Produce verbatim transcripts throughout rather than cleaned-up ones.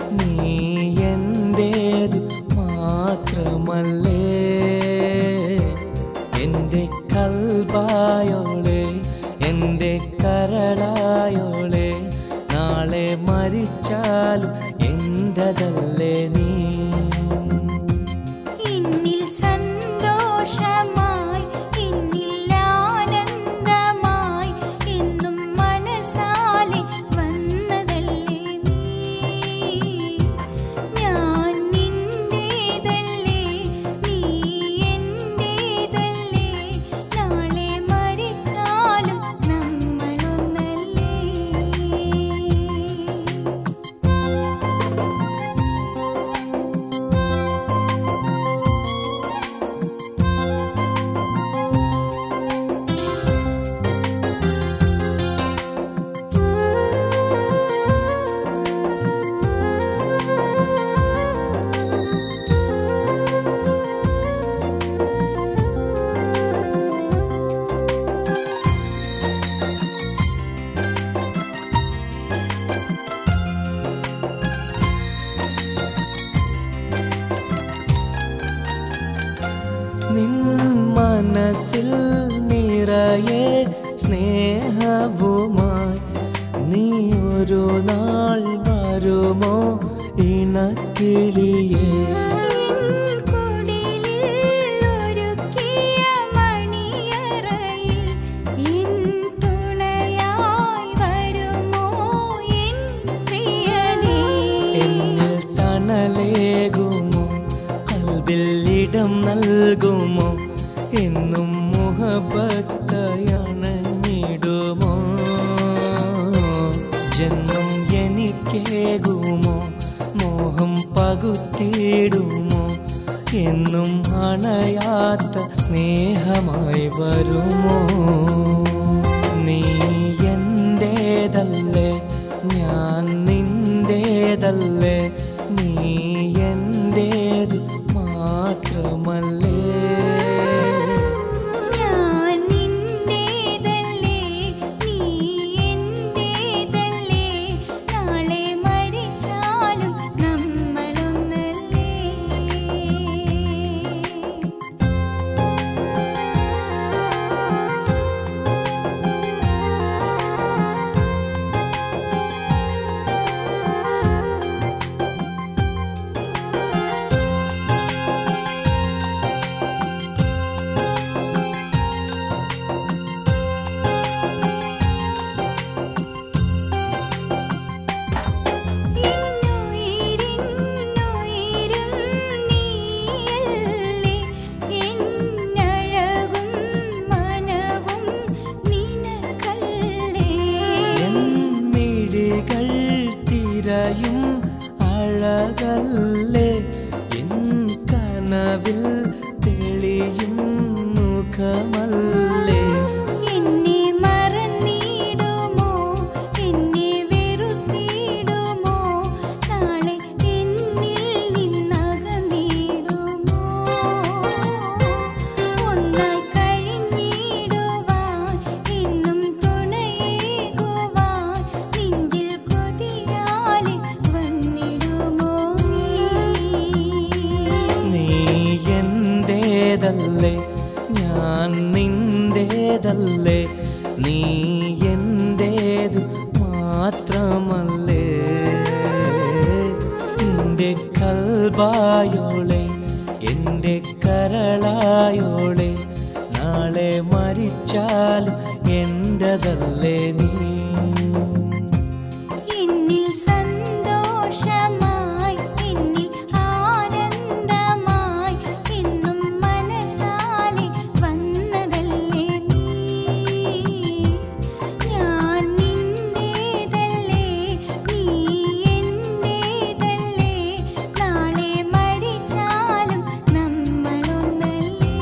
നീ എന്റേതു മാത്രമല്ലേ. എൻ്റെ കൽബായോളെ, എൻ്റെ കരളായോളെ, നാളെ മരിച്ചാലും എൻ്റെതല്ലേ നീ. എന്നിൽ സന്തോഷമായി, എന്നിൽ ആനന്ദമായി, എന്നും മനസാലെ വന്നതല്ലേ നീ. ഞാൻ നിന്റേതല്ലേ, നീ എന്റേതല്ലേ, നാളെ മരിച്ചാലും നമ്മളൊന്നല്ലേ. നിൻ മനസ്സിൽ നിറയെ സ്നേഹവുമായി നീ ഒരു നാൾ വരുമോ ഇണക്കിളിയേ. എന്നിൽ തണലേകുമോ, കൽബിൽ ഇടം നൽകുമോ, എന്നും മുഹബത്തയണഞ്ഞിടുമോ. ജന്മം എനിക്കേകുമോ, മോഹം പകുത്തിടുമോ, എന്നും അണയാത്ത സ്നേഹമായി വരുമോ. നീ എന്റേതല്ലേ, ഞാൻ നിന്റേതല്ലേ, നീ എന്റേതു മാത്രമല്ലേ. ഞാൻ നിന്റേതല്ലേ, നീ എന്റേതല്ലേ, നാളെ മരിച്ചാലും നമ്മളൊന്നല്ലേ. അഴകല്ലേ എൻ കനവിൽ തെളിയും മുഖമല്ലേ. എന്നെ മറന്നിടുമോ, എന്നെ വെറുത്തിടുമോ, നാളെ എന്നിൽ നിന്നകന്നിടുമോ. ഒന്നായി കഴിഞ്ഞിടുവാൻ, എന്നും തുണയേകുവാൻ, നെഞ്ചിൽ കൊതിയാലെ വന്നിടുമോ നീ. നീ എന്റേതല്ലേ, ഞാൻ നിന്റേതല്ലേ, നീ എന്റേതു മാത്രമല്ലേ. എൻ്റെ കൽബായോളെ, എൻ്റെ കരളായോളെ, നാളെ മരിച്ചാലും എൻ്റെതല്ലേ നീ. എന്നിൽ സന്തോഷമായി, എന്നിൽ ആനന്ദമായി, എന്നും മനസാലെ വന്നതല്ലേ നീ. ഞാൻ നിന്റേതല്ലേ, നീ എന്റേതല്ലേ, നാളെ മരിച്ചാലും നമ്മളൊന്നല്ലേ.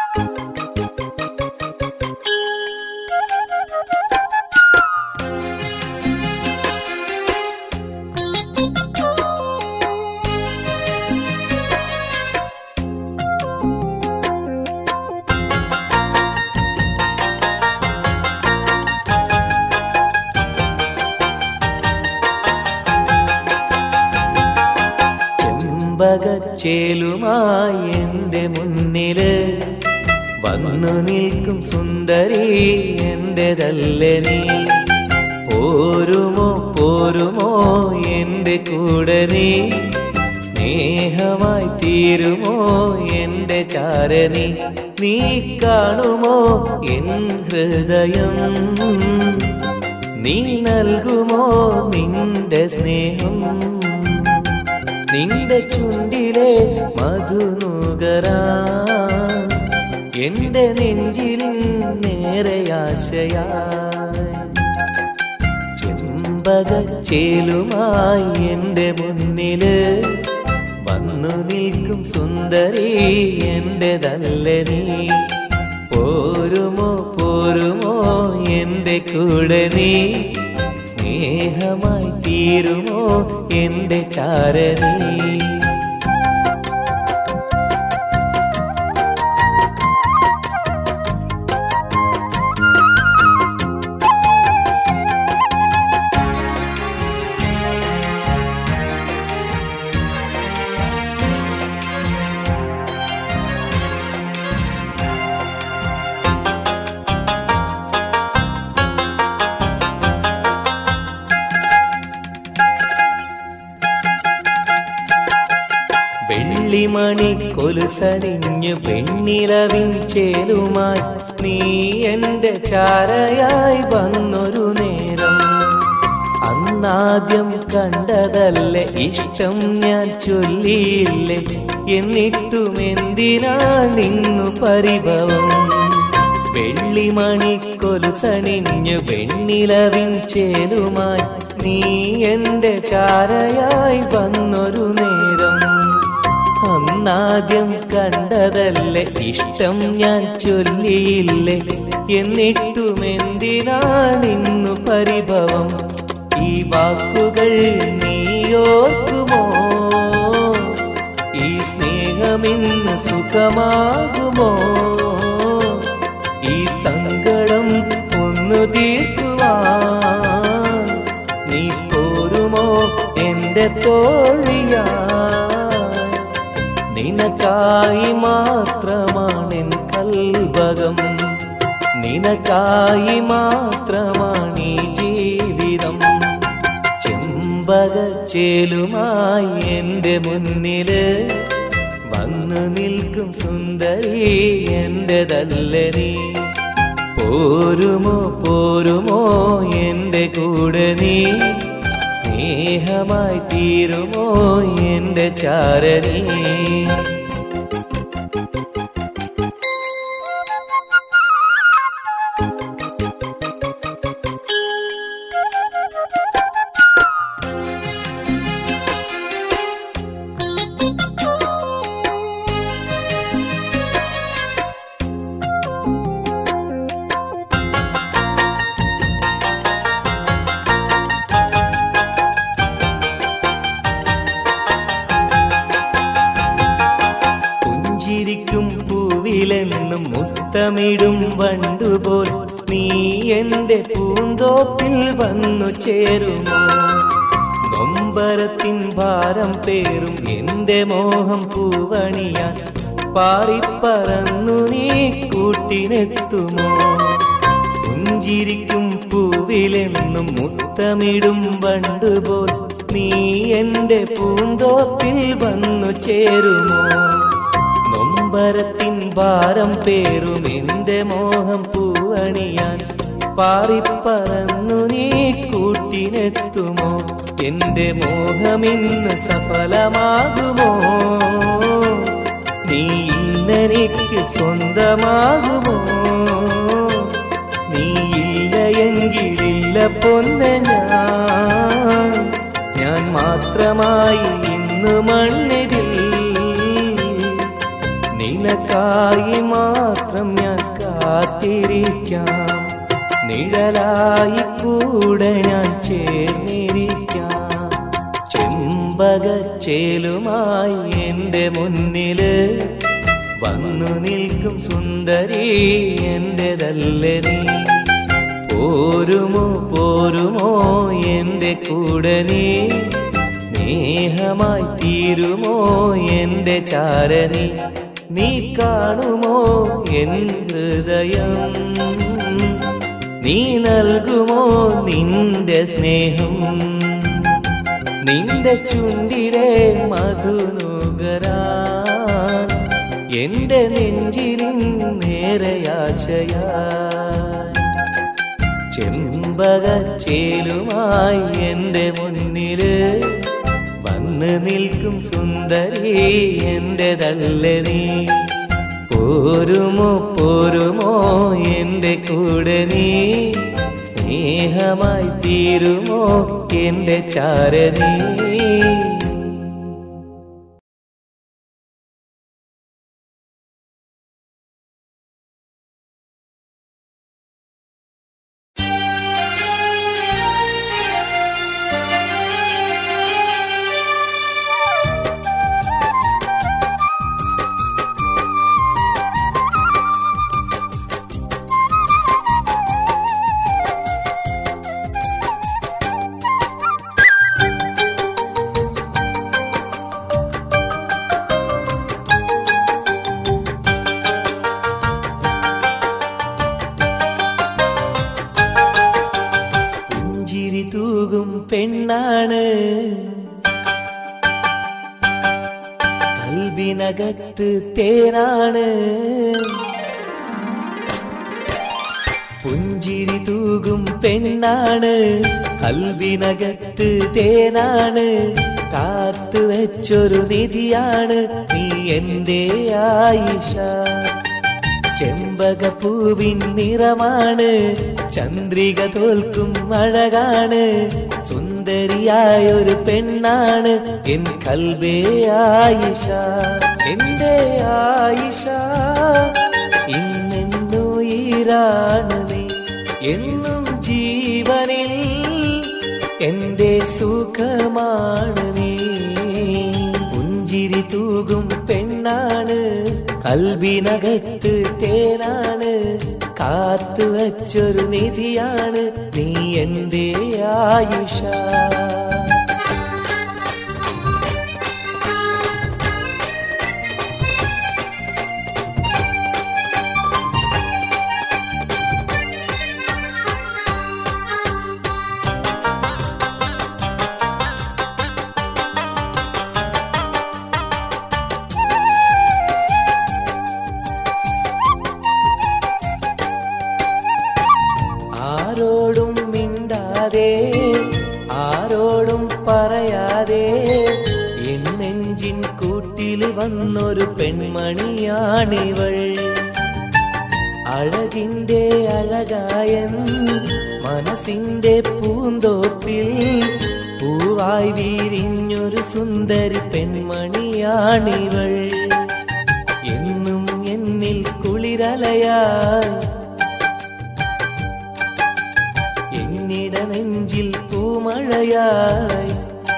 ചെമ്പകച്ചേലുമായി എൻ്റെ മുന്നില് വന്നു നിൽക്കും സുന്ദരി എന്റേതല്ലേ നീ. പോരുമോ പോരുമോ എൻ്റെ കൂടെ നീ, സ്നേഹമായി തീരുമോ എൻ്റെ ചാരനി. നീ കാണുമോ എൻ ഹൃദയം, നീ നൽകുമോ നിന്റെ സ്നേഹം. നിന്റെ ചുണ്ടിലെ മധുനുകരാൻ എന്റെ നെഞ്ചിലിൻ നേരെയാശയായി. ചെമ്പകച്ചേലുമായി എൻ്റെ മുന്നില് വന്നു നിൽക്കും സുന്ദരി എന്റേതല്ലേ നീ. പോരുമോ പോരുമോ എൻ്റെ കൂടെ നീ, സ്നേഹമായി തീരുമോ എൻ്റെ ചാരനി. വെള്ളിമണി കൊലുസരിഞ്ഞു പെണ്ണിലവിൻ ചേലുമായി നീ എൻ്റെ ചാരയായി വന്നൊരു നേരം. അന്നാദ്യം കണ്ടതല്ലേ ഇഷ്ടം ഞാൻ ചൊല്ലിയില്ലേ, എന്നിട്ടും എന്തിനാ നിന്നു പരിഭവം. വെള്ളിമണി കൊലുസണിഞ്ഞു പെണ്ണിലവിൻ ചേലുമായി നീ എൻ്റെ ചാരയായി വന്നൊരു നേരം. അന്നാദ്യം കണ്ടതല്ലേ ഇഷ്ടം ഞാൻ ചൊല്ലിയില്ലേ, എന്നിട്ടും എന്തിനാണിന്നു പരിഭവം. ഈ വാക്കുകൾ നീയോർക്കുമോ, ഈ സ്നേഹമിന്ന് സുഖമാകുമോ. ഈ സങ്കടം ഒന്നു തീർക്കുവാൻ നീ പോരുമോ എൻ്റെ തോഴിയാ. നിനക്കായി മാത്രമാണെൻ കൽവകം, നിനക്കായി മാത്രമാണീ ജീവിതം. ചെമ്പകച്ചേലുമായി എൻ്റെ മുന്നില് വന്നു നിൽക്കും സുന്ദരി എന്റേതല്ലേ നീ. പോരുമോ പോരുമോ എൻ്റെ കൂടെ നീ, സ്നേഹമായി തീരുമോ എൻ്റെ ചാരനി. പൂവിലെന്നും മുത്തമിടും വണ്ടുപോൽ നീ എൻ്റെ പൂന്തോപ്പിൽ വന്നു ചേരുമോ. നൊമ്പരത്തിൻ ഭാരം പേറും എൻ്റെ മോഹം പൂവണിയാൻ പാറിപ്പറന്നു നീ കൂട്ടിനെത്തുമോ. പുഞ്ചിരിക്കും പൂവിലെന്നും മുത്തമിടും വണ്ടുപോൽ നീ എൻ്റെ പൂന്തോപ്പിൽ വന്നു ചേരുമോ. നൊമ്പരത്തിൻ ഭാരം പേറും എൻ്റെ മോഹം പൂവണിയാൻ പാറിപ്പറന്നു നീ കൂട്ടിനെത്തുമോ. എൻ്റെ മോഹമിന്ന് സഫലമാകുമോ, നീ ഇന്നെനിക്ക് സ്വന്തമാകുമോ. നീ ഇല്ല എങ്കിലില്ല പൊന്നെ ഞാൻ, ഞാൻ മാത്രമായി ഇന്ന് മണ്ണിതിൽ. നിനക്കായി മാത്രം ഞാൻ കാത്തിരിക്കാം, നിഴലായി കൂടെ ഞാൻ ചേർന്നിരിക്കാം. ചെമ്പകച്ചേലുമായി എൻ്റെ മുന്നില് വന്നു നിൽക്കും സുന്ദരി എന്റേതല്ലേ നീ. പോരുമോ പോരുമോ എൻ്റെ കൂടെ നീ, സ്നേഹമായി തീരുമോ എൻ്റെ ചാരനി. നീ കാണുമോ എൻ ഹൃദയം, നീ നൽകുമോ നിന്റെ സ്നേഹം. നിന്റെ ചുണ്ടിലെ മധുനുകരാൻ എന്റെ നെഞ്ചിലിൻ നേരെയാശയായി. ചെമ്പകച്ചേലുമായി എൻ്റെ മുന്നില് വന്ന് നിൽക്കും സുന്ദരി എന്റേതല്ലേ നീ. പോരുമോ പോരുമോ എൻ്റെ കൂടെ നീ, സ്നേഹമായി തീരുമോ എൻ്റെ ചാരനീ. പെണ്ണാണ് കൽബിനകത്ത് തേനാണ്, പുഞ്ചിരി തൂകും പെണ്ണാണ് കൽബിനകത്ത് തേനാണ്. കാത്തു വെച്ചൊരു നിധിയാണ് നീ എൻ്റെ ആയിഷ. ചെമ്പകപ്പൂവിൻ നിറമാണ്, ചന്ദ്രിക തോൽക്കും അഴകാണ്. സുന്ദരിയായൊരു പെണ്ണാണ് എൻ കൽബേ ആയിഷ. എന്റെ ആയിഷ ഇന്നെന്നുയിരാണ് നീ, എന്നും ജീവനിൽ എന്റെ സുഖമാണ് നീ. പുഞ്ചിരി തൂകും പെണ്ണാണ് കൽബിനകത്ത് തേനാണ്. കാത്തു വച്ചൊരു നിധിയാണ് നീ എൻ്റെ ആയിഷ. ആരോടും മിണ്ടാതെ ആരോടും പറയാതെ എൻ നെഞ്ചിൻ കൂട്ടിൽ വന്നൊരു പെൺമണിയാണിവൾ. അഴകിൻ്റെ അഴകായൻ മനസ്സിൻ്റെ പൂന്തോപ്പിൽ പൂവായി വിരിഞ്ഞൊരു സുന്ദരി പെൺമണിയാണിവൾ. എന്നും എന്നിൽ കുളിരലയായി എന്നിട നെഞ്ചിൽ പൂമഴയായി.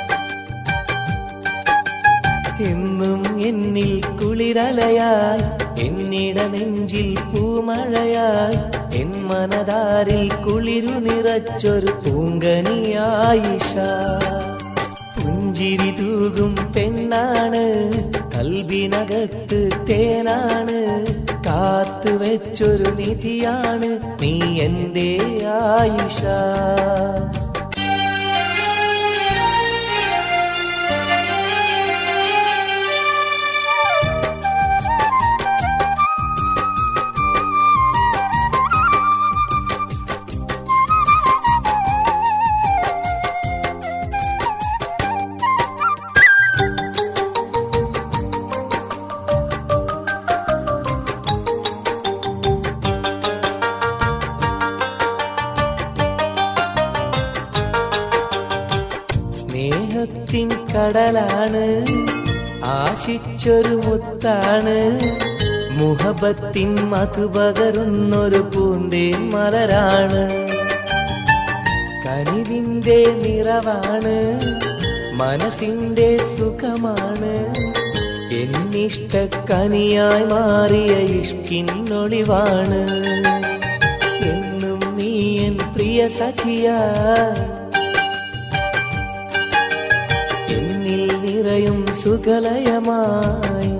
എന്നും എന്നിൽ കുളിരലയായി എന്നിട നെഞ്ചിൽ പൂമഴയായി. എൻ മനതാരിൽ കുളിരു നിറച്ചൊരു പൂങ്കനിയായിഷ. പുഞ്ചിരി തൂകും പെണ്ണാണ് കൽബിനകത്ത് തേനാണ്. കാത്തു വെച്ചൊരു നിധിയാണ് നീ എൻ്റെ ആയിഷ. സ്നേഹത്തിൻ കടലാണ് ആശിച്ചൊരു മുത്താണ് മുഹബത്തിൻ മധുപകരുന്നൊരു പൂന്തേ മലരാണ്. കനിവിൻ്റെ നിറവാണ്, മനസ്സിൻ്റെ സുഖമാണ്. എന്നിഷ്ട കനിയായി മാറിയ ഇഷ്കിനൊളിവാണ്. എന്നും നീ എൻ പ്രിയ സഖിയായി, എന്നിൽ നിറയും സുഖലയമായി.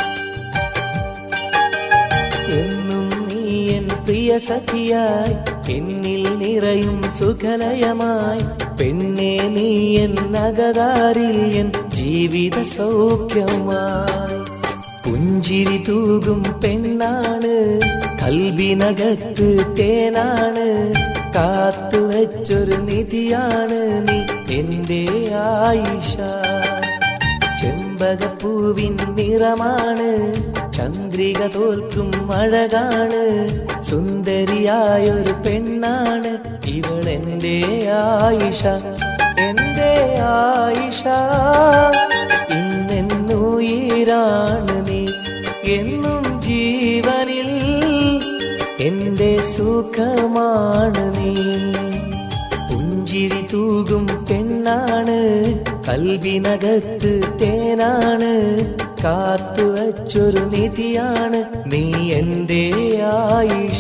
എന്നും നീ എൻ പ്രിയ സഖിയായി, എന്നിൽ നിറയും സുഖലയമായി. പെണ്ണെ നീ എൻ നഗതാരിൽ എൻ ജീവിത സൗഖ്യമായി. പുഞ്ചിരി തൂകും പെണ്ണാണ്, കൽബിനകത്ത് തേനാണ്. കാത്തുവച്ചൊരു നിധിയാണ് നീ എൻ്റെ ആയിഷ. ചെമ്പകപ്പൂവിൻ നിറമാണ്, ചന്ദ്രിക തോൽക്കും അഴകാണ്. സുന്ദരിയായൊരു പെണ്ണാണ് ഇവളെൻ്റെ ആയിഷ, എൻ്റെ ആയിഷ. ഇന്നെന്നുയിരാണ് നീ, എന്നും ജീവനിൽ എൻ്റെ സുഖമാണ് നീ. പുഞ്ചിരി തൂകും പെണ്ണാണ്, കൽബിനകത്ത് തേനാണ്. കാത്തുവച്ചൊരു നിധിയാണ് നീ എൻ്റെ ആയിഷ.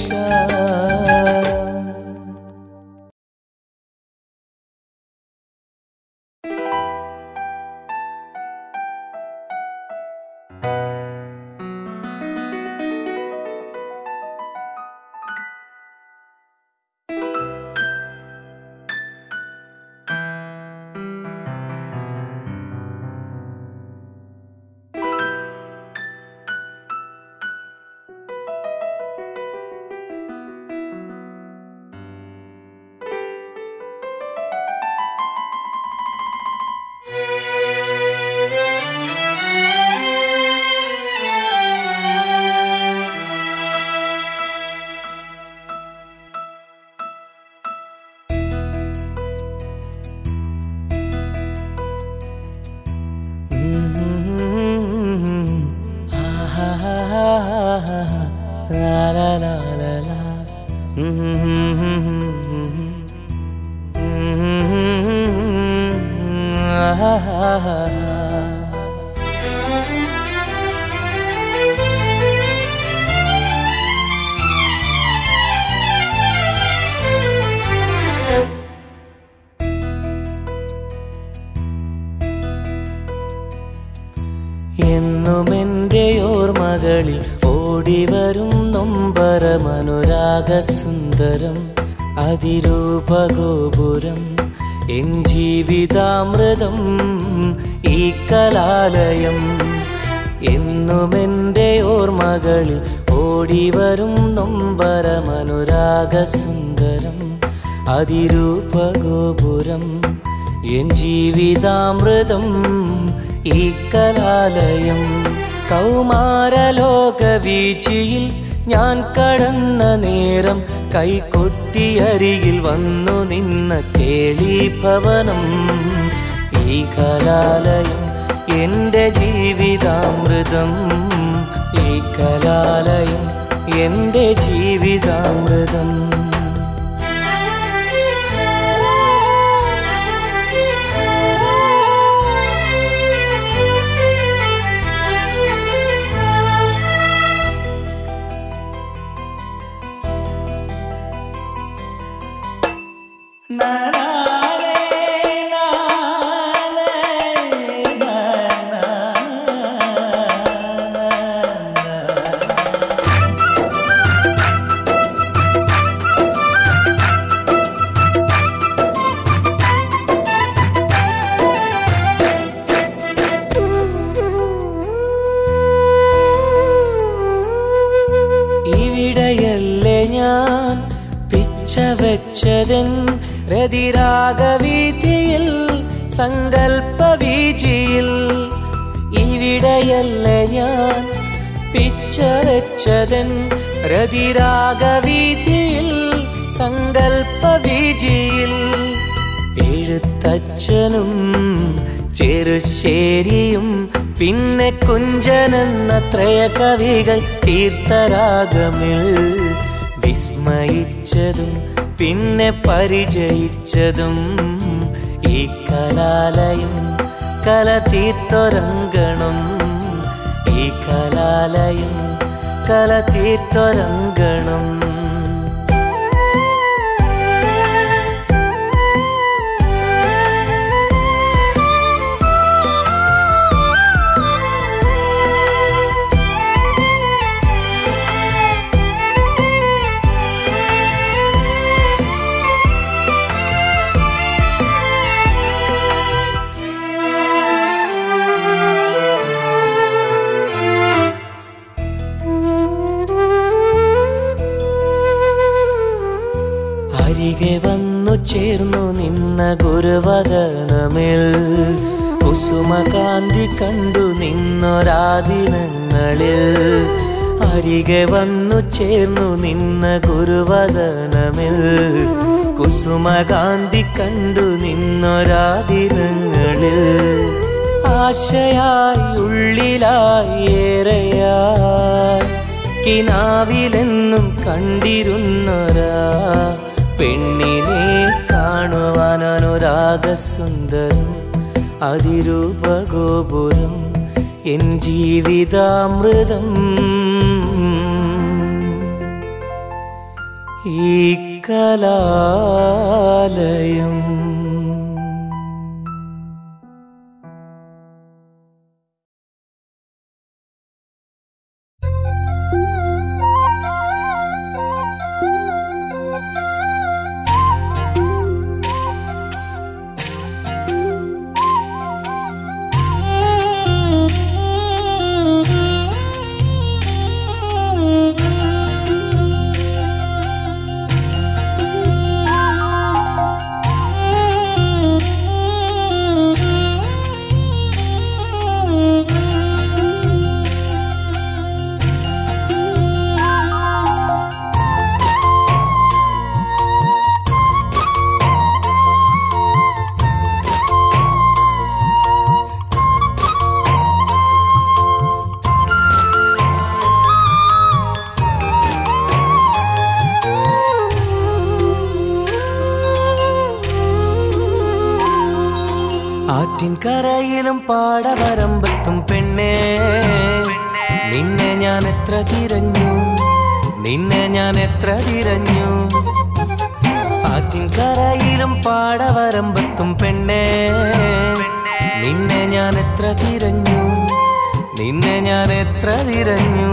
എന്നുമെൻ്റെ ഓർമ്മകളിൽ ഓടിവരും നൊമ്പരമനുരാഗസുന്ദരം അതിരൂപഗോപുരം എൻ ജീവിതാമൃതം ഈ കലാലയം. എന്നുമെൻ്റെ ഓർമ്മകളിൽ ഓടിവരും നൊമ്പരമനുരാഗസുന്ദരം അതിരൂപഗോപുരം എൻ ജീവിതാമൃതം ഈ കലാലയം. കൗമാരലോകവീചിയിൽ ഞാൻ കടന്ന നേരം കൈകൊട്ടിയരികിൽ വന്നു നിന്ന കേളീഭവനം ഈ കലാലയം. എൻ്റെ ജീവിതാമൃതം ഈ കലാലയം, എൻ്റെ ജീവിതാമൃതം. ഇവിടെയല്ലേ ഞാൻ പിച്ചവെച്ചതൻ രതിരാഗവീതിയിൽ സങ്കൽപ്പവീചിയിൽ. ഇവിടെയല്ലേ ഞാൻ പിച്ചവെച്ചതൻ രതിരാഗവീതിയിൽ സങ്കൽപ്പവീചിയിൽ. എഴുത്തച്ഛനും ചെറുശ്ശേരിയും പിന്നെ കുഞ്ചനെന്ന ത്രയ കവികൾ തീർത്ഥരാഗമിൽ വിസ്മയിച്ചതും പിന്നെ പരിചയിച്ചതും ഈ കലാലയം കല തീർത്തൊരങ്കണം ഈ കലാലയം കല തീർത്തൊരങ്കണം അരികെ വന്നു ചേർന്നു നിന്ന ഗുരുവദനമിൽ കുസുമകാന്തി കണ്ടു നിന്നൊരാദിനങ്ങളിൽ അരികെ വന്നു ചേർന്നു നിന്ന ഗുരുവദനമിൽ കുസുമകാന്തി കണ്ടു നിന്നൊരാദിനങ്ങളിൽ ആശയായി ഉള്ളിലായി ഏറെയായി കിനാവിലെന്നും കണ്ടിരുന്നൊരാ പെണ്ണിനെ കാണുവാൻ അനുരാഗസുന്ദരം അതിരൂപഗോപുരം എൻ ജീവിതാമൃതം ഈ കലാലയം ആറ്റിൻകരയിലും പാടവരമ്പത്തും പെണ്ണേ നിന്നെ ഞാൻ എത്ര തിരഞ്ഞു നിന്നെ ഞാൻ എത്ര തിരഞ്ഞു ആറ്റിൻകരയിലും പാടവരമ്പത്തും പെണ്ണേ നിന്നെ ഞാൻ എത്ര തിരഞ്ഞു നിന്നെ ഞാൻ എത്ര തിരഞ്ഞു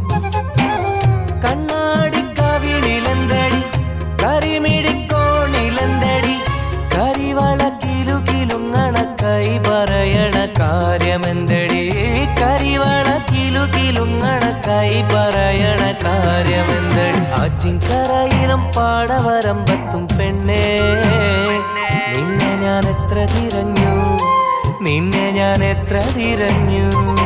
കണ്ണാടി കവിളിലെന്തടി കരിമിടിക്കോണിലെന്തടി കരിവള കിലു കിലുങ്ങണ കൈ പറയണ കാര്യമെന്തടി കരിവള കിലു കിലുങ്ങണ കൈ പറയണ കാര്യമെന്തടി ആറ്റിൻകരയിലും പാടവരമ്പത്തും പെണ്ണേ നിന്നെ ഞാൻ എത്ര തിരഞ്ഞു നിന്നെ ഞാൻ എത്ര തിരഞ്ഞു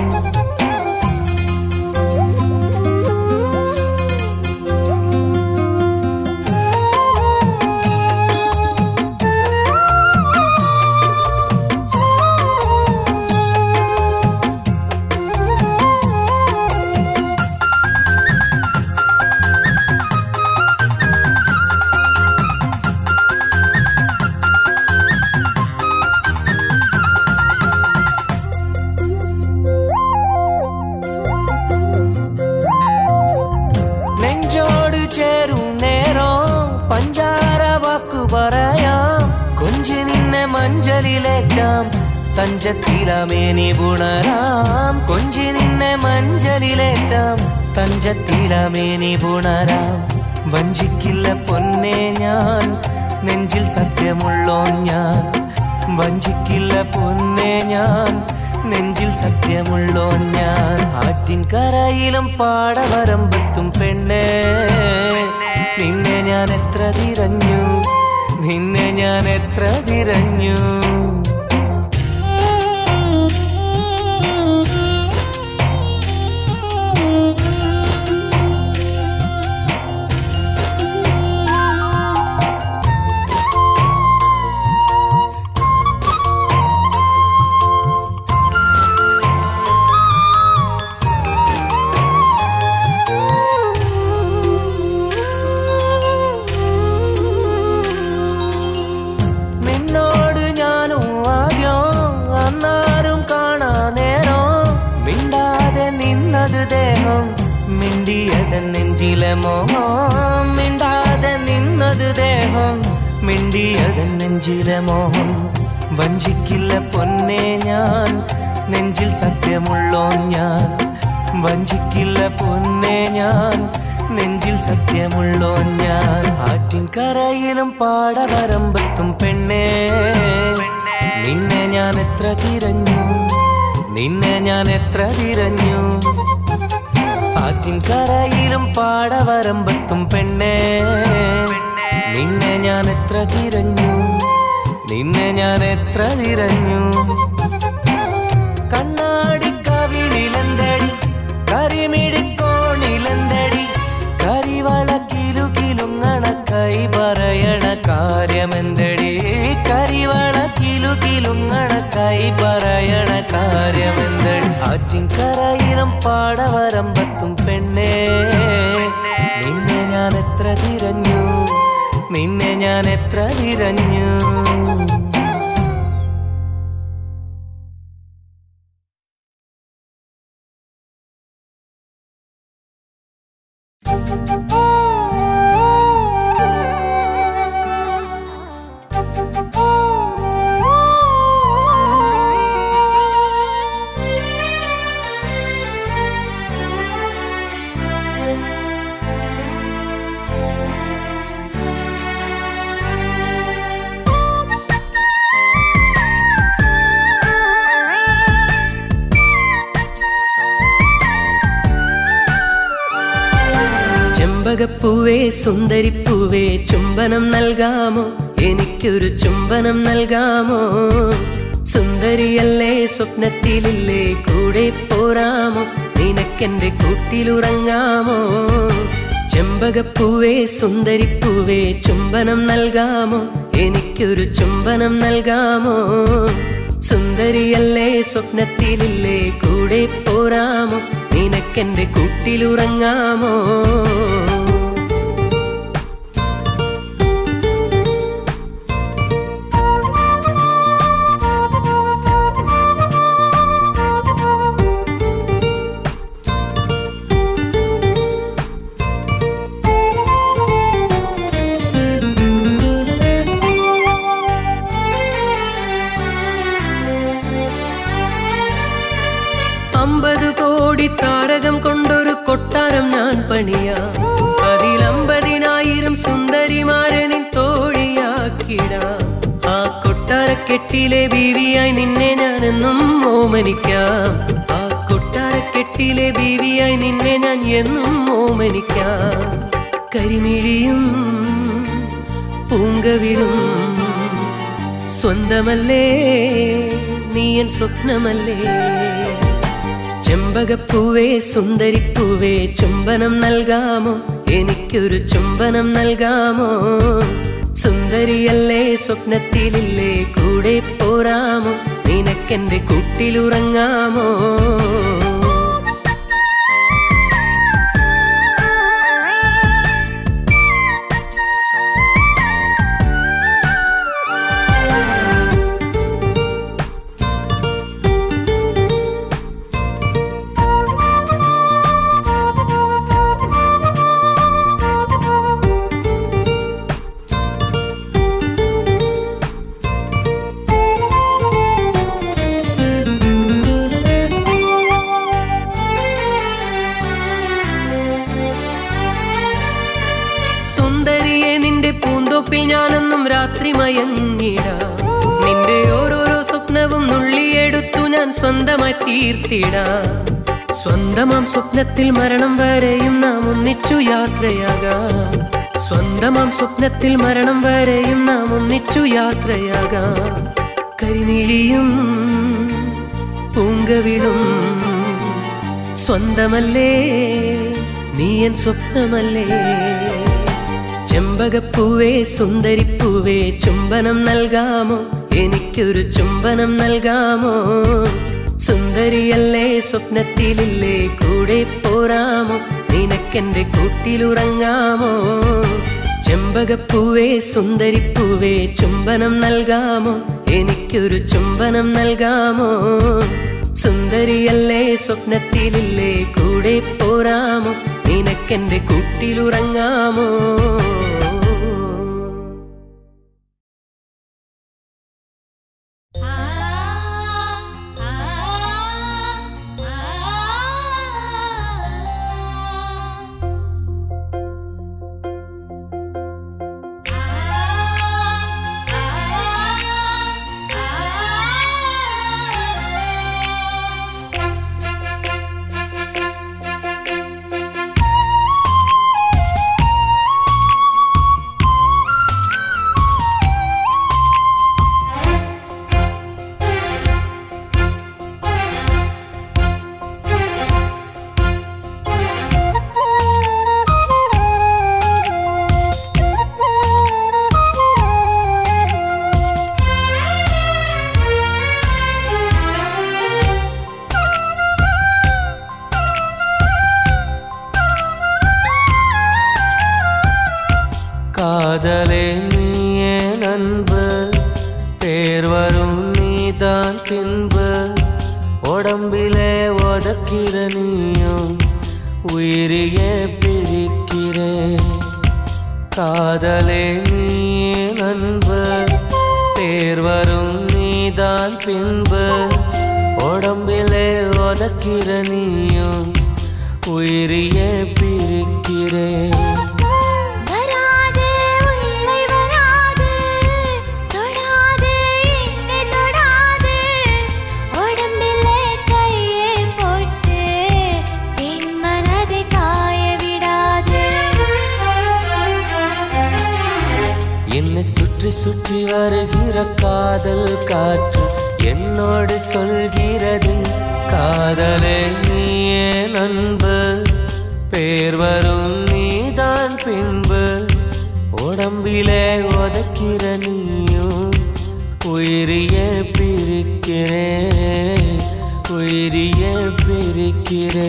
മഞ്ചലിലേറ്റാം തഞ്ചത്തിലമേനി പുണരാം കൊഞ്ചി നിന്നെ മഞ്ചലിലേറ്റാം തഞ്ചത്തിലമേനി പുണരാം വഞ്ചിക്കില്ല പൊന്നെ ഞാൻ നെഞ്ചിൽ സത്യമുള്ളോ ഞാൻ വഞ്ചിക്കില്ല പൊന്നെ ഞാൻ നെഞ്ചിൽ സത്യമുള്ളോ ഞാൻ ആറ്റിൻകരയിലും പാടവരമ്പത്തും പെണ്ണേ നിന്നെ ഞാൻ എത്ര തിരഞ്ഞു നിന്നെ ഞാൻ എത്ര തിരഞ്ഞു നെഞ്ചിലെ മോഹം മിണ്ടാതെ നിന്നത് ദേഹം മിണ്ടിയതൻ നെഞ്ചിലെ മോഹം വഞ്ചിക്കില്ല പൊന്നെ ഞാൻ നെഞ്ചിൽ സത്യമുള്ളോ ഞാൻ വഞ്ചിക്കില്ല പൊന്നെ ഞാൻ നെഞ്ചിൽ സത്യമുള്ളോ ഞാൻ ആറ്റിൻ കരയിലും പാടവരമ്പത്തും പെണ്ണേ നിന്നെ ഞാൻ എത്ര തിരഞ്ഞു നിന്നെ ഞാൻ എത്ര തിരഞ്ഞു ആറ്റിൻ കരയിലും പാടവരമ്പത്തും പെണ്ണേ നിന്നെ ഞാൻ എത്ര തിരഞ്ഞു നിന്നെ ഞാൻ എത്ര തിരഞ്ഞു കണ്ണാടി കവിളിലെന്തടി കരിമിടിക്കോണിലെന്തടി കരിവള കിലു കിലുങ്ങണ കൈ പറയണ കാര്യമെന്തടി കരിവള കിലു കിലുങ്ങണ കൈ പറയണ കാര്യമെന്തടി ആറ്റിൻ കരയിലും പാടവരമ്പത്തും പെണ്ണേ നിന്നെ ഞാൻ എത്ര തിരഞ്ഞു നിന്നെ ഞാൻ എത്ര തിരഞ്ഞു ചെമ്പകപ്പൂവേ സുന്ദരിപ്പൂവേ ചുംബനം നൽകാമോ എനിക്കൊരു ചുംബനം നൽകാമോ സുന്ദരിയല്ലേ സ്വപ്നത്തിലില്ലേ കൂടെ പോരാമോ നിനക്കെന്റെ കൂട്ടിലുറങ്ങാമോ ചെമ്പകപ്പൂവേ സുന്ദരിപ്പൂവേ ചുംബനം നൽകാമോ എനിക്കൊരു ചുംബനം നൽകാമോ സുന്ദരിയല്ലേ സ്വപ്നത്തിലില്ലേ കൂടെ പോരാമോ നിനക്കെന്റെ കൂട്ടിലുറങ്ങാമോ അമ്പത് കോടി താരകം കൊണ്ടൊരു കൊട്ടാരം ഞാൻ പണിയാം അതിലമ്പതിനായിരം സുന്ദരിമാരെ നിൻ തോഴിയാക്കിടാം ആ കൊട്ടാരക്കെട്ടിലെ ബീവിയായി നിന്നെ ഞാനെന്നും ഓമനിക്കാം ആ കൊട്ടാരക്കെട്ടിലെ ബീവിയായി നിന്നെ ഞാൻ എന്നും ഓമനിക്കാം കരിമിഴിയും പൂങ്കവിളും സ്വന്തമല്ലേ നീ എൻ സ്വപ്നമല്ലേ ചെമ്പകപ്പൂവേ സുന്ദരിപ്പൂവേ ചുംബനം നൽകാമോ എനിക്കൊരു ചുംബനം നൽകാമോ സുന്ദരിയല്ലേ സ്വപ്നത്തിലില്ലേ കൂടെ പോരാമോ നിനക്കെന്റെ കൂട്ടിലുറങ്ങാമോ പൂന്തോപ്പിൽ ഞാനെന്നും രാത്രി മയങ്ങിടാം നിന്റെ ഓരോരോ സ്വപ്നവും നുള്ളിയെടുത്തു ഞാൻ സ്വന്തമായി തീർത്തിടാം സ്വന്തമാം സ്വപ്നത്തിൽ മരണം വരെയും നാം ഒന്നിച്ചു യാത്രയാകാം സ്വന്തമാം സ്വപ്നത്തിൽ മരണം വരെയും നാം ഒന്നിച്ചു യാത്രയാകാം കരിമിഴിയും പൂങ്കവിളും സ്വന്തമല്ലേ നീ എൻ സ്വപ്നമല്ലേ ചെമ്പകപ്പൂവേ സുന്ദരിപ്പൂവേ ചുംബനം നൽകാമോ എനിക്കൊരു ചുംബനം നൽകാമോ സുന്ദരിയല്ലേ സ്വപ്നത്തിലില്ലേ കൂടെ പോരാമോ നിനക്കെന്റെ കൂട്ടിലുറങ്ങാമോ ചെമ്പകപ്പൂവേ സുന്ദരിപ്പൂവേ ചുംബനം നൽകാമോ എനിക്കൊരു ചുംബനം നൽകാമോ സുന്ദരിയല്ലേ സ്വപ്നത്തിലില്ലേ കൂടെ പോരാമോ നിനക്കെന്റെ കൂട്ടിലുറങ്ങാമോ? காதலே நீயே நண்பு, பேர் வரும் நீதான் பின்பு, உடம்பிலே ஒதக்கிற நீயும் உயிரியே பிரிக்கிறே. காதலே நீயே நண்பு, பேர் வரும் நீதான் பின்பு, உடம்பிலே ஒதக்கிற நீயும் உயிரியே பிரிக்கிறே. என்னை சுற்றி சுற்றி வருகிற காதல் காற்று என்னோடு சொல்கிறது, காதலே நீயே நண்பு, பேர் வரும் நீதான் பின்பு, உடம்பிலே ஒதக்கிற நீயும் உயிரியே பிரிக்கிறே, உயிரியே பிரிக்கிறே.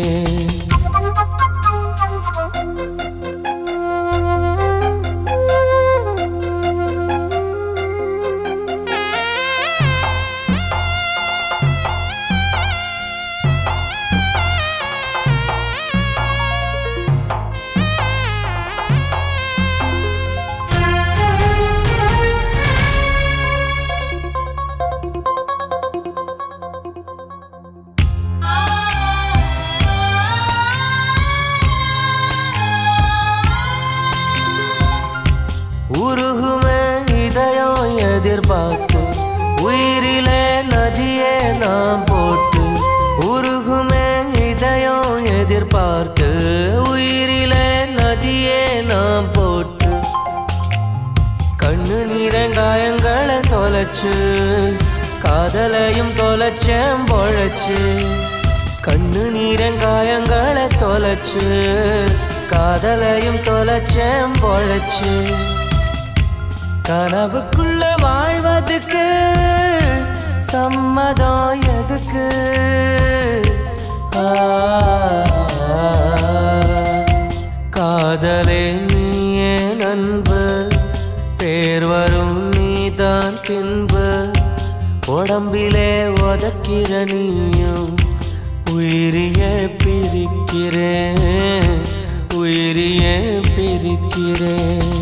உருகுமே இதயம் எதிர்பார்த்து, உயிரிலே நதியே நாம் போட்டு, உருகுமே இதயம் எதிர்பார்த்து, உயிரிலே நதியே நாம் போட்டு, கண்ணு நீரங்காயங்களை தொலைச்சு, காதலையும் தொலைச்சேன் பொழைச்சு, கண்ணு நீரங்காயங்களை தொலைச்சு, காதலையும் தொலைச்சேன் பொழைச்சு, கனவுக்குள்ள வாழ்வதுக்கு சம்மதம் எதுக்கு? காதலே நீயே நண்பு, பேர் வரும் நீதான் பின்பு, உடம்பிலே ஒதக்கிற நீயும் உயிரியே பிரிக்கிறே, உயிரியே பிரிக்கிறே.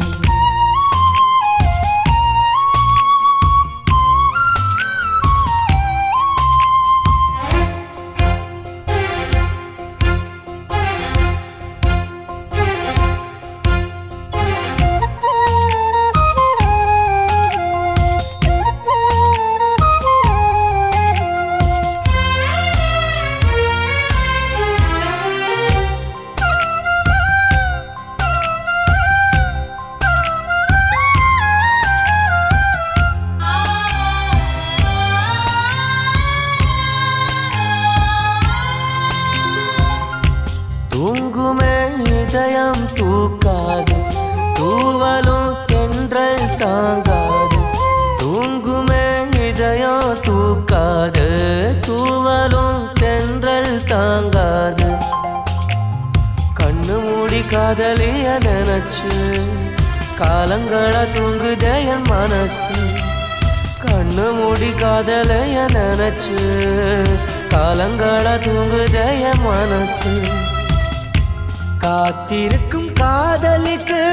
தூங்குமே இதயம் தூக்காது, தூவலும் தென்றல் தாங்காது, தூங்குமே இதயம் தூக்காது, தூவலும் தென்றல் தாங்காது, கண்ணு மூடி காதலிய நினைச்சு, காலங்களா தூங்குதே என் மனசு, கண்ணு மூடி காதலிய நினைச்சு, காலங்களா தூங்குதே என் மனசு, காத்திருக்கும் காதலுக்கு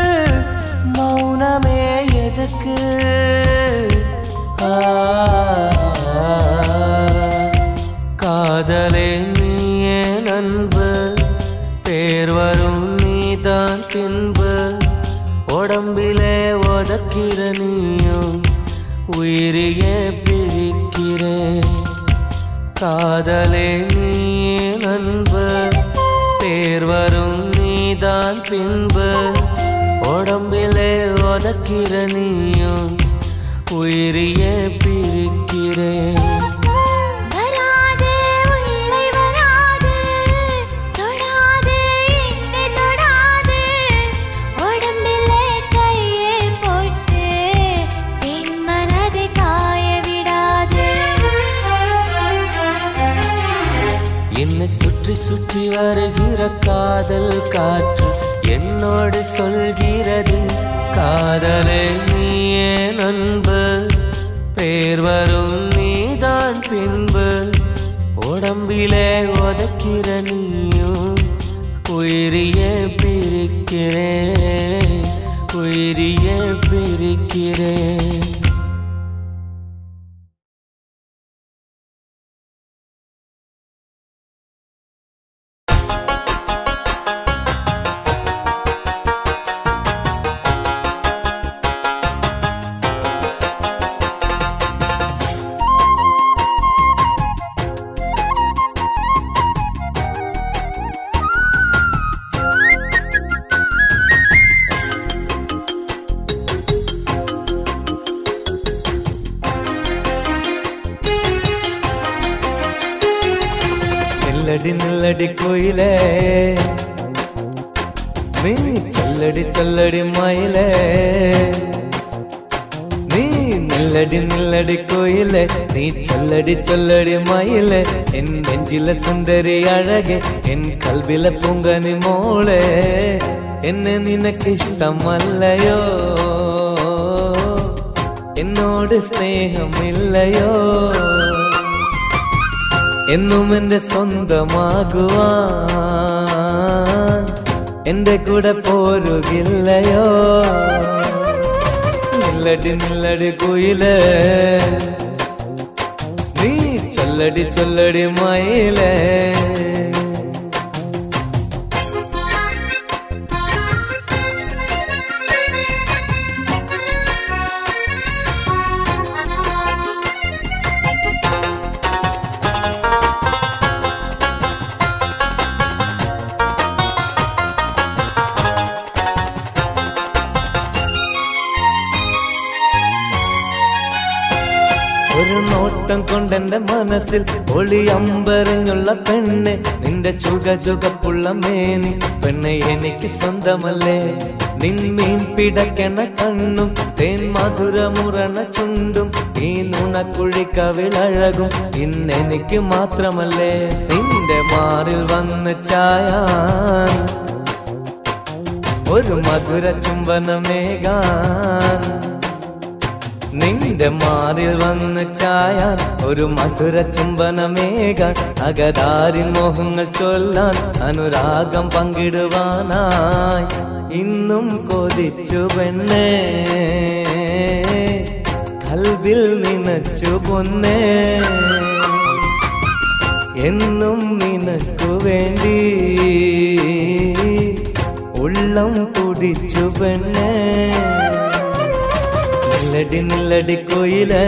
மௌனமே எதுக்கு? காதலே நீயே நண்பு, பேர் வரும் நீதான் பின்பு, உடம்பிலே ஒதக்கிற நீயும் உயிரியே பிரிக்கிறேன். காதலே நீயே நண்பு, பேர் வரும் நீதான் பின்பு, உடம்பிலே ஒதக்கிற நீயும் உயிரியே பிரிக்கிறேன். என்னை சுற்றி சுற்றி வருகிற காதல் காற்று என்னோடு சொல்கிறது, காதலே நீயே நண்பு, பேர் வரும் நீதான் பின்பு, உடம்பிலே ஒதக்கிற நீயும் உயிரியே பிரிக்கிறேன், உயிரியே பிரிக்கிறேன். நில்லடி நில்லடி கோயிலே, நீ சொல்லடி சொல்லடி மயிலே, நீ நில்லடி நில்லடி கோயிலே, நீ சொல்லடி சொல்லடி மயிலே, என் நெஞ்சில சுந்தரி அழகே, என் கல்வில பூங்கனி மோளே, என்ன നിനക്ക് ഇഷ്ടമല്ലയോ, എന്നോട് സ്നേഹമില്ലയോ, എന്നും എന്റെ സ്വന്തമാകുവാൻ എന്റെ കൂടെ പോരുകില്ലയോ. നില്ലടി നില്ലടി കുയിലേ, നീ ചൊല്ലടി ചൊല്ലടി മയിലേ. ഒരു നോട്ടം കൊണ്ടെന്റെ മനസ്സിൽ ഒളി അമ്പരഞ്ഞുള്ള പെണ്ണ്, നിന്റെ ചുക ചുകപ്പുള്ള മേനി പെണ്ണെ എനിക്ക് സ്വന്തമല്ലേ. നിൻമീൻ പിടക്കണ കണ്ണും തേൻ മധുരമുറണ ചുണ്ടും ഈ നുണക്കുഴി കവിളഴകും ഇന്നെനിക്ക് മാത്രമല്ലേ. നിന്റെ മാറിൽ വന്ന് ചായാൻ ഒരു മധുര ചുംബനമേകാൻ, നിന്റെ മാറിൽ വന്ന് ചായാൻ ഒരു മധുര ചുംബനമേകാൻ, അകതാരിൻ മോഹങ്ങൾ ചൊല്ലാൻ അനുരാഗം പങ്കിടുവാനായി ഇന്നും കൊതിച്ചു പെണ്ണേ, കൽവിൽ നിനച്ചു പൊന്നേ, എന്നും നിനക്കു വേണ്ടി ഉള്ളം തുടിച്ചു പെണ്ണേ. നില്ലടി നില്ലടി കോയിലേ,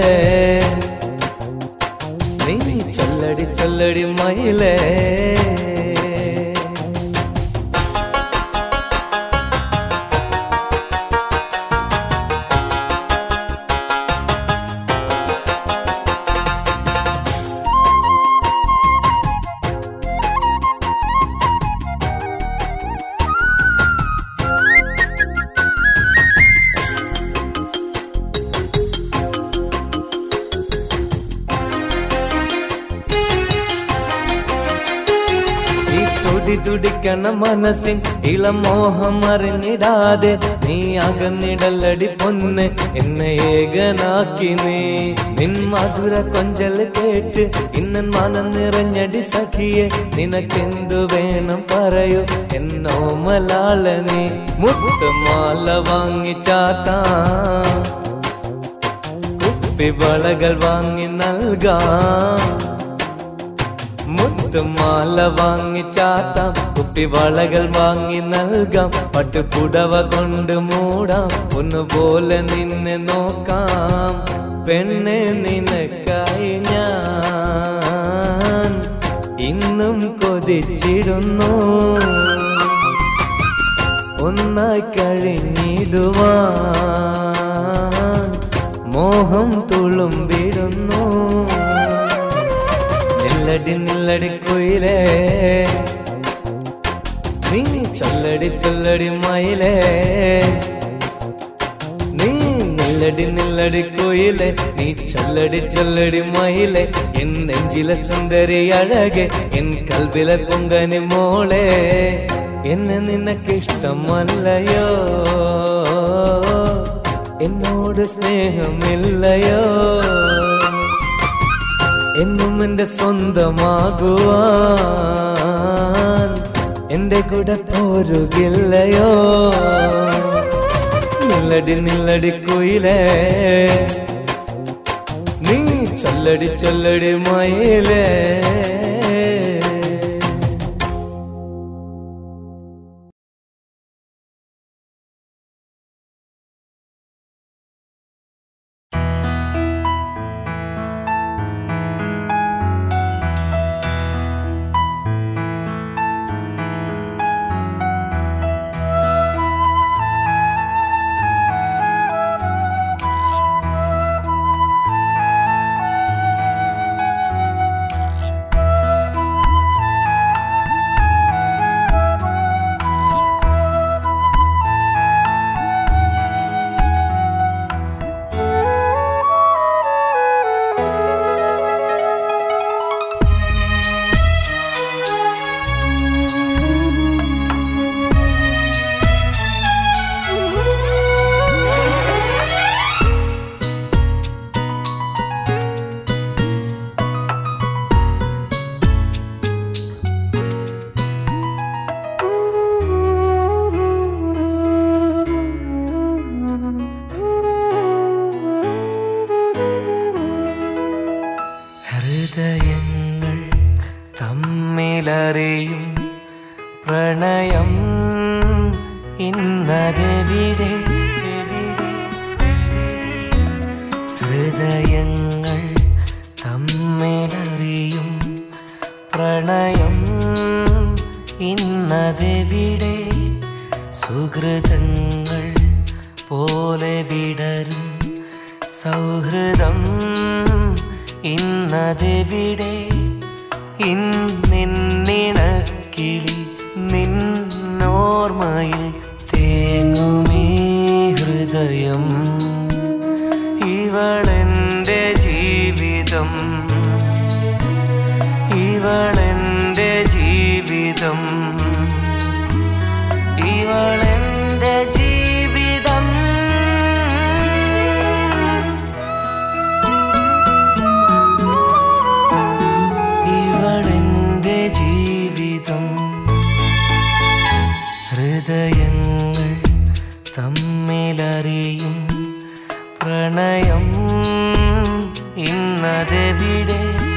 നീ ചൊല്ലടി ചൊല്ലടി മയിലേ. തുടി തുടിക്കണ മനസ്സിൻ ഇളം മോഹം അറിഞ്ഞിടാതെ നീ അകന്നിടലടി പൊന്ന് എന്നെ ഏകനാക്കി നീ നിൻ മധുര കൊഞ്ചൽ കേട്ട് ഇന്നൻ മനം നിറഞ്ഞടി സഖിയെ നിനക്കെന്തു വേണം പറയൂ എന്നോ മലാള നീ മുത്തുമാല വാങ്ങി ചാത്താം കുപ്പിവളകൾ വാങ്ങി നൽകാം മുത്തുമാല വാങ്ങി ചാത്താം കുപ്പിവളകൾ വാങ്ങി നൽകാം പട്ടുപുടവ കൊണ്ട് മൂടാം ഒന്നുപോലെ നിന്നെ നോക്കാം പെണ്ണെ നിനക്കായി ഞാൻ ഇന്നും കൊതിച്ചിരുന്നു ഒന്നായി കഴിഞ്ഞിടുവാൻ മോഹം തുളുമ്പിടുന്നു നില്ലടി നില്ലടി കുയിലേ നീ ചൊല്ലടി ചൊല്ലടി മയിലേ നീ നില്ലടി നില്ലടി കുയിലേ നീ ചൊല്ലടി ചൊല്ലടി മയിലേ എൻ നെഞ്ചിലെ സുന്ദരി അഴകെ എൻ കൽവിലെ പൊങ്കനി മോളെ എന്നെ നിനക്കിഷ്ടമല്ലയോ എന്നോട് സ്നേഹമില്ലയോ എന്നും എന്റെ സ്വന്തമാകുവാൻ എന്റെ കൂടെ പോരുകില്ലയോ നില്ലടി നില്ലടി കുയിലേ നീ ചൊല്ലടി ചൊല്ലടി മയിലേ ഹൃദയങ്ങൾ തമ്മിലറിയും പ്രണയം ഇന്നതെവിടെ ഹൃദയങ്ങൾ തമ്മിലറിയും പ്രണയം ഇന്നതെവിടെ സുഹൃതങ്ങൾ പോലെ വിടരും സൗഹൃദം ഇന്നതെവിടെ ഇന്നിന്നിണക്കിളി നിന്നോർമ്മയിൽ തേങ്ങുമേ ഹൃദയം ഇവളെൻ്റെ ജീവിതം ഇവളെൻ്റെ ജീവിതം ഇവളെൻ്റെ ജീവിതം ഇവളെൻ്റെ ജീവിതം ഹൃദയങ്ങൾ തമ്മിലറിയും പ്രണയം ഇന്നതെവിടെ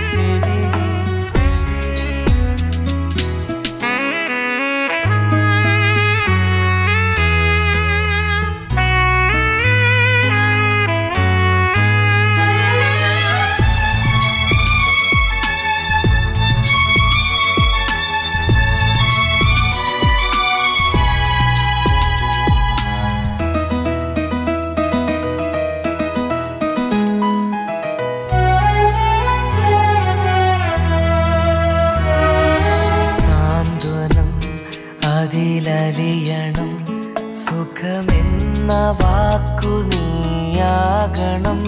അതിലലിയണം സുഖമെന്ന വാക്കു നീയാകണം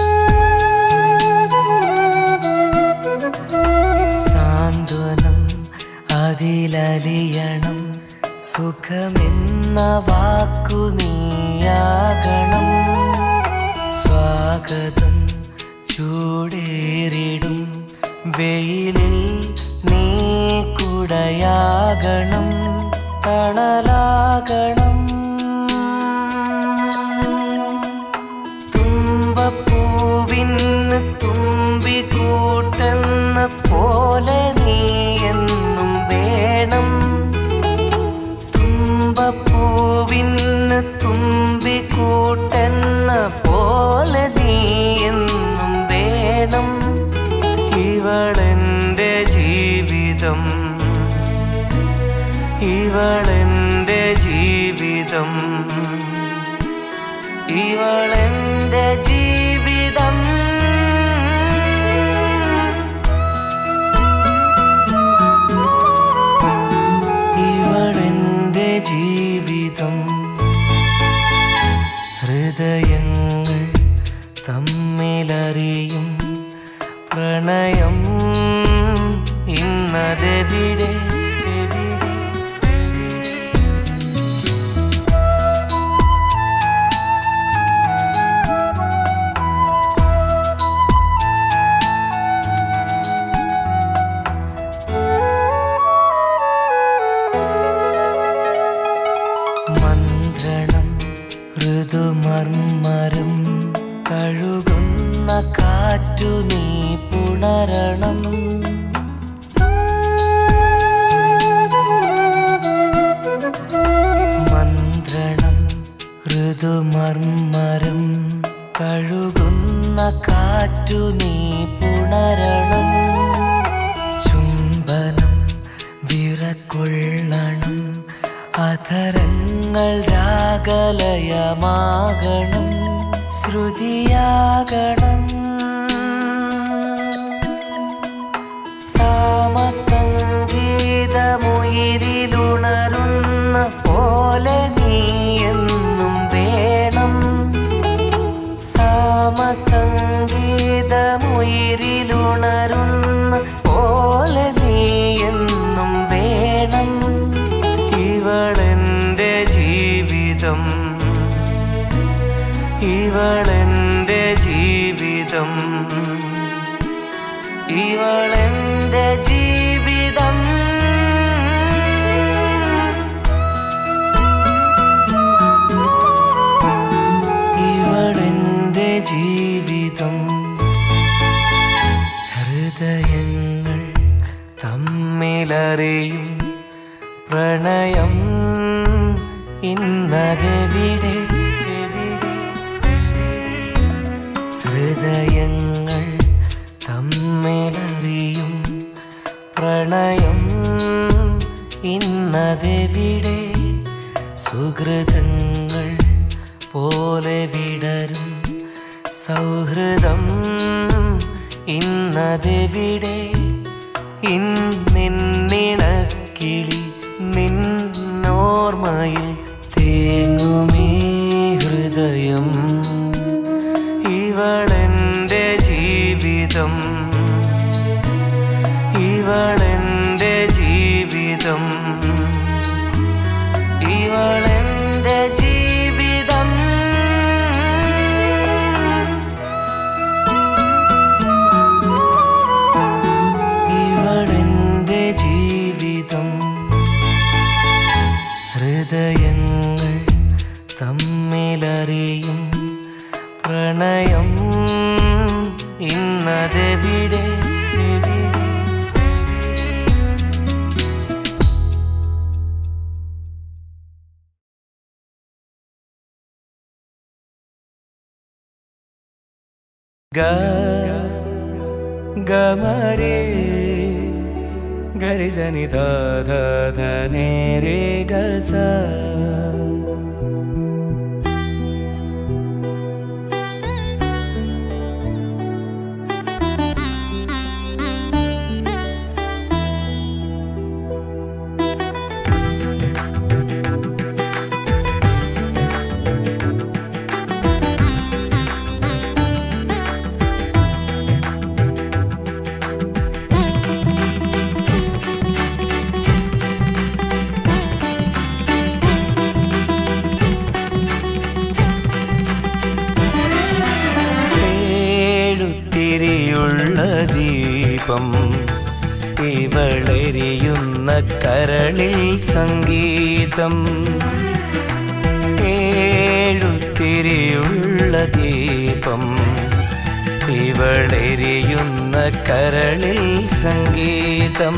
സാന്ത്വനം അതിലലിയണം സുഖമെന്ന വാക്കു നീയാകണം. സ്വാഗതം ചൂടേറിടും വെയിലിൽ നീ കുടയാകണം, തണലാകണം. തുമ്പപ്പൂവിന് തുമ്പിക്കൂട്ടെന്ന പോലെ നീ എന്നും വേണം. തുമ്പപ്പൂവിന് തുമ്പിക്കൂട്ടെന്ന പോലെ നീ എന്നും വേണം. ഇവളെൻ്റെ ജീവിതം, ഇവളെൻ്റെ ജീവിതം, ഇവളെൻ്റെ ജീവിതം. ഇവളെൻ്റെ ജീവിതം. ഹൃദയങ്ങൾ തമ്മിലറിയും പ്രണയം ഇന്നതെവിടെ, എവിടെ, എവിടെ? മന്ത്രണം ഋതുമർമ്മരം കഴുകുന്ന കാറ്റു നീ പുണരണം. മന്ത്രണം ഋതുമർമ്മരം കഴുകുന്ന കാറ്റു നീ പുണരണം. ചുംബനം വിറകൊള്ളണം, അധരങ്ങൾ രാഗലയമാകണം, ശ്രുതിയാകണം. സാമസംഗീതമുയിരിലുണരുന്ന പോലെ നീ എന്നും വേണം. സാമസംഗീതമുയിരിലുണരുന്ന പോലെ നീ എന്നും വേണം. ഇവളെൻ്റെ ജീവിതം, ഇവളെൻ്റെ ജീവിതം, ഇവളെൻ്റെ ജീവിതം. ഇവളെൻ്റെ ജീവിതം. ഹൃദയങ്ങൾ തമ്മിലറിയും പ്രണയം ഇന്നതെവിടെ, എവിടെ, എവിടെ? ഹൃദയങ്ങൾ തമ്മിലറിയും പ്രണയം ഇന്നതെവിടെ? സുഹൃതങ്ങൾ പോലെ വിടരും സൗഹൃദം ഇന്നതെവിടെ? ഇന്നിണക്കിളി നിന്നോർമ്മയിൽ തേങ്ങുമീ ഹൃദയം. ഇവളെൻ്റെ ജീവിതം, ഇവളെൻ്റെ ജീവിതം, ഇവളെൻ്റെ ജീവിതം. ഇവളെൻ്റെ ജീവിതം. ഹൃദയങ്ങൾ തമ്മിലറിയും പ്രണയം ഇന്നതെവിടെ, എവിടെ, എവിടെ? ഗ ഗമരേ ഗരിജനി ധ ധ ധ നെ രേ ഗ സ. ദീപം ഇവളെരിയുന്ന കരളിൽ സംഗീതം ഏഴുത്തിരിയുള്ള ദീപം ഇവളെരിയുന്ന കരളിൽ സംഗീതം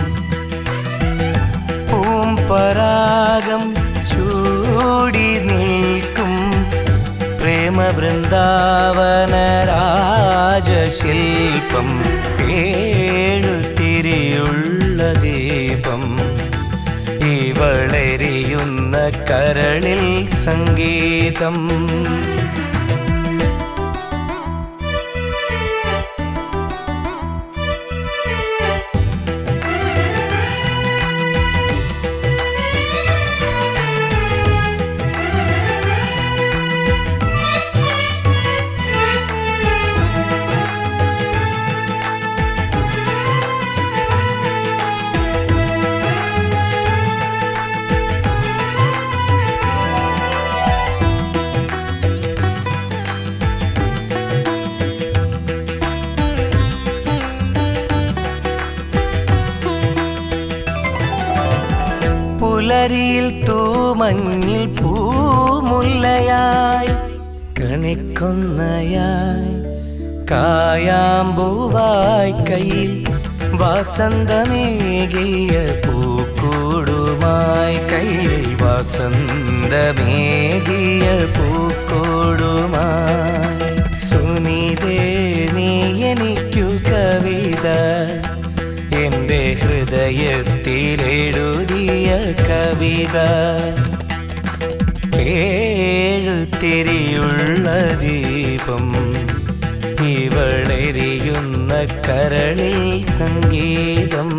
പൂമ്പരാഗം ചൂടി നിൽക്കും പ്രേമവൃന്ദാവന രാജശില്പം ഏഴുത്തിരിയുള്ള ദീപം ഇവളെരിയുന്ന കരളിൽ സംഗീതം പുലരിയിൽ തൂമഞ്ഞിൽ പൂമുല്ലയായി കണിക്കൊന്നയായി കായാമ്പൂവായി കയ്യിൽ വസന്തമേകിയ പൂക്കൂടുമായി കയ്യിൽ വസന്തമേകിയ പൂക്കൂടുമായി സുനിതേ നീ എനിക്കു കവിത എന്റെ ഹൃദയത്തിലെഴുതിയ കവിത ഏഴുത്തിരിയുള്ള ദീപം ഇവളെരിയുന്ന കരളിൽ സംഗീതം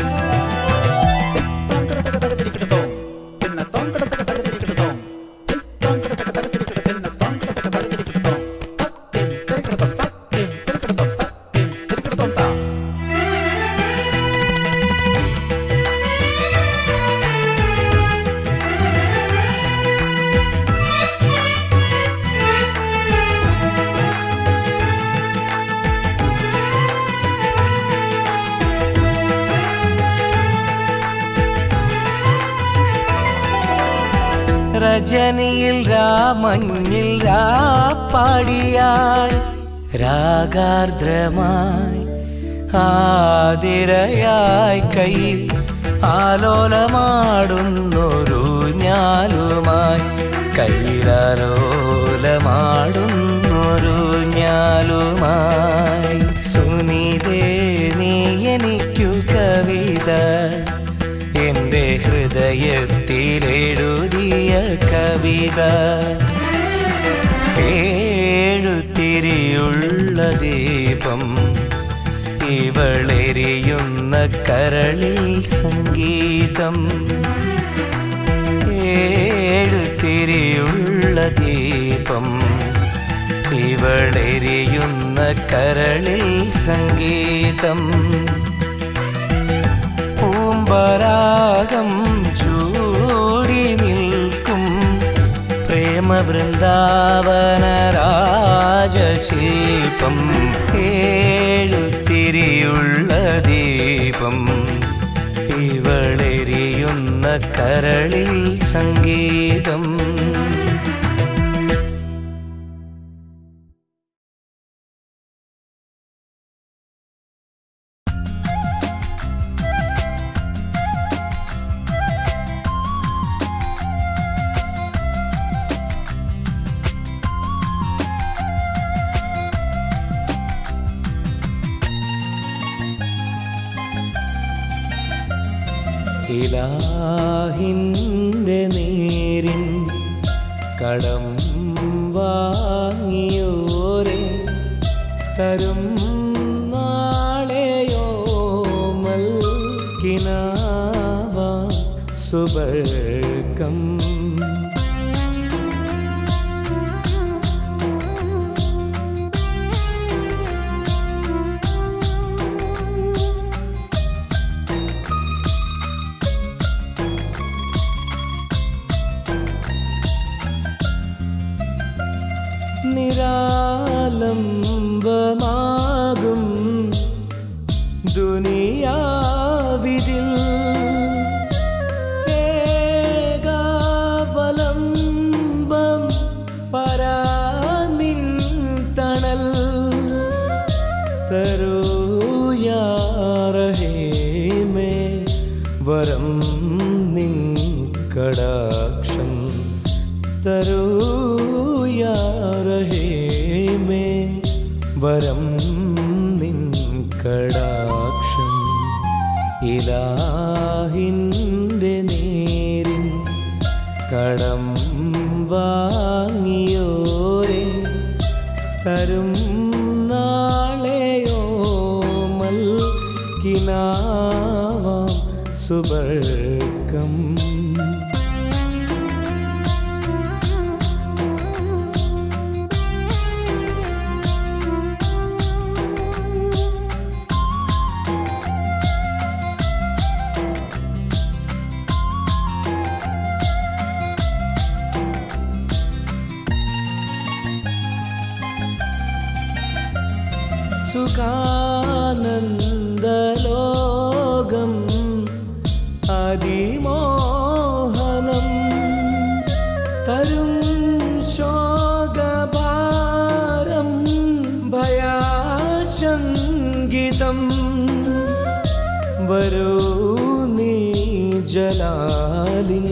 രജനിയിൽ രാമഞ്ഞിൽ രാപ്പാടിയായി രാഗാർദ്രമായി ആതിരയായി കയ്യിൽ ആലോലമാടുന്നൊരു ഞാലുമായി കയ്യിലാലോലമാടുന്നൊരു ഞാലുമായി സുനിതേ നീ എനിക്കു കവിത എന്റെ ഹൃദയത്തിലെഴുതിയ കവിത ഏഴുത്തിരിയുള്ള ദീപം ഇവളെരിയുന്ന കരളിൽ സംഗീതം ഏഴുത്തിരിയുള്ള ദീപം ഇവളെരിയുന്ന കരളിൽ സംഗീതം പൂമ്പരാഗം ചൂടി നിൽക്കും പ്രേമവൃന്ദാവന രാജശില്പം ഏഴുത്തിരിയുള്ള ദീപം ഇവളെരിയുന്ന കരളിൽ സംഗീതം ഇലാഹിന്റെ നേരിൻ കടം വാങ്ങിയോരെ തരും നാളെയോ മൽക്കിനാവ സുബർക്കം നിരാലംബമാകും ദുനിയാവിതിൽ ഏകാവലംബം പരാനിൻ തണൽ തരൂ യാ റഹീമേ വരം നിൻ കടാക്ഷം തരൂ യാ റഹീമേ വരം നിൻ കടാക്ഷം ഇലാഹിൻ്റെ നേരിൻ കടം വാങ്ങിയോരെ തരും നാളെയോ മൽക്കിനാവാം സുബർക്കം സുഖാനന്ദലോകം അതിമോഹനം തരും ശോകഭാരം ഭയാശങ്കിതം വരൂ നീ ജലാലിൻ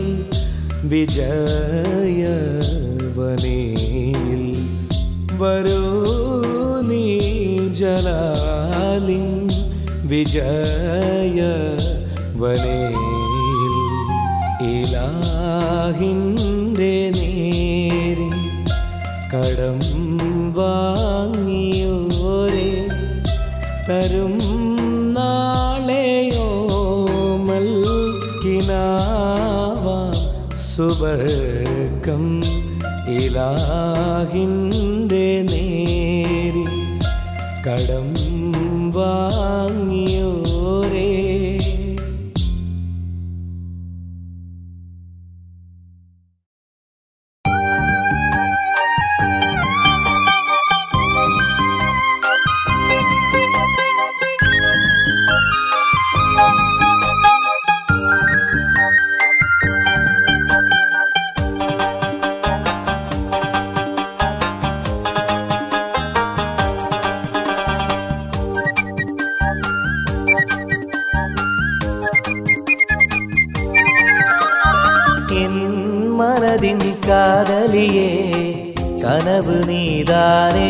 വിജയവനിൽ വരൂ നീ ജലാലിൻ വിജയവനിൽ ഇലാഹിൻ്റെ നേരിൻ കടം വാങ്ങിയോരെ തരും നാളെയോ മൽക്കിനാവാം സുബർക്കം ഇലാഹിൻ്റെ നേരിൻ കടം വാങ്ങിയോരേ. മനതിൻ കാതലിയേ കനവ് നീതാനേ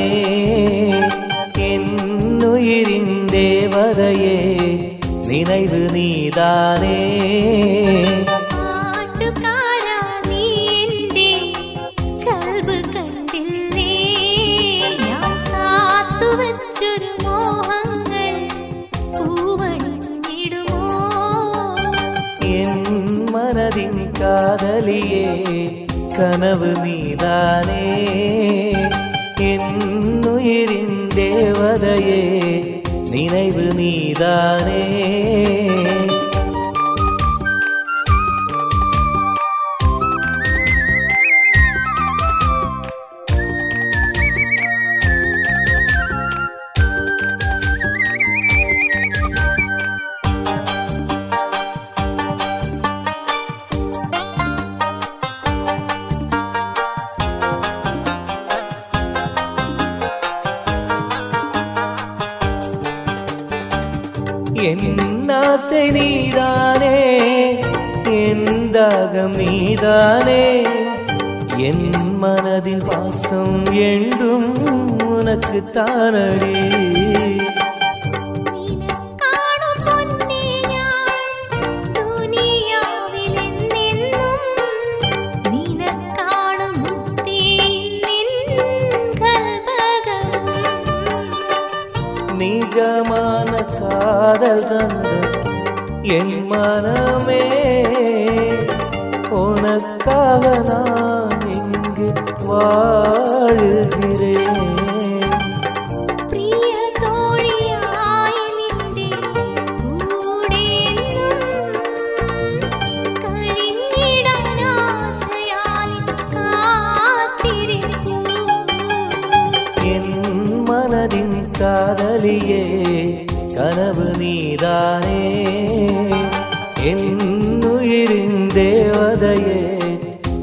എന്നുയിരിൻ ദേവതയേ നിனைவு നീതാനേ. പാട്ടുകാരാ നീ എൻ്റെ കൽബ് കണ്ടില്ലേ ഞാൻ കാത്തുവച്ചൊരു മോഹങ്ങൾ പൂവണിഞ്ഞിടുമോ. എൻ മനതിൻ കാതലിയേ കനവ് നീതാനേ എന്നുയിരിൻ ദേവതയേ നിனைவு നീതാനേ. എന്നാസை நீதானே என் தாகம் நீதானே என் மனதின் பாசம் என்றும் உனக்கு தானடி. நிஜமான காதல் தந்த என் மனமே உனக்காக நான் இங்கு வாழுகிறேன். പ്രിയ തോഴിയായി നിന്റെ കൂടെ കഴിഞ്ഞിടാൻ ആശയാൽ കാത്തിരിപ്പൂ. என் மனதின் காதலியே கனவு நீ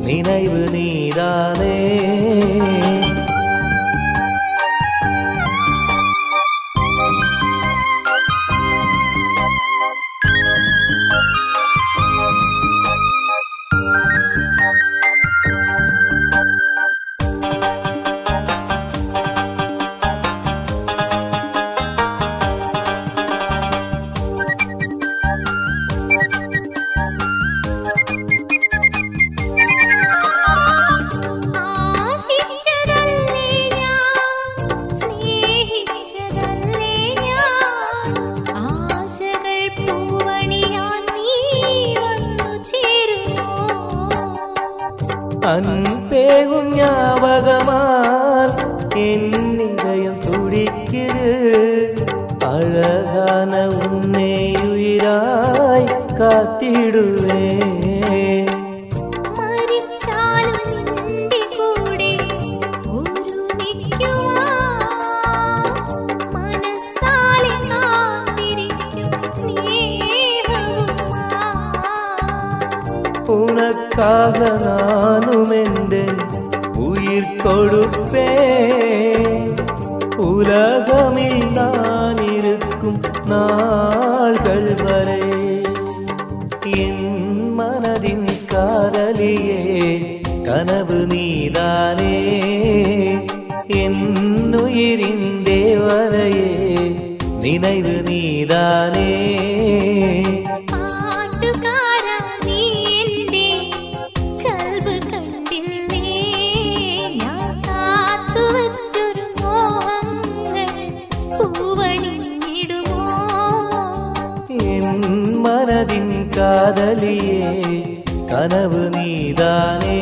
நினைவு நீதானே. அன்பேகும் ஞாபகமால் என் இதயம் துடிக்குது. அழகான உன்னை உயிராய் காத்திடுவே. உனக்காக நானும் எந்த உயிர் கொடுப்பேன். உலகமில் நான் இருக்கும் நாள்கள் வரை என் மனதின் காதலியே கனவு நீதானே. என் உயிரின் தேவதையே நினைவு நீதானே. மனதின் காதலியே கனவு நீதானே.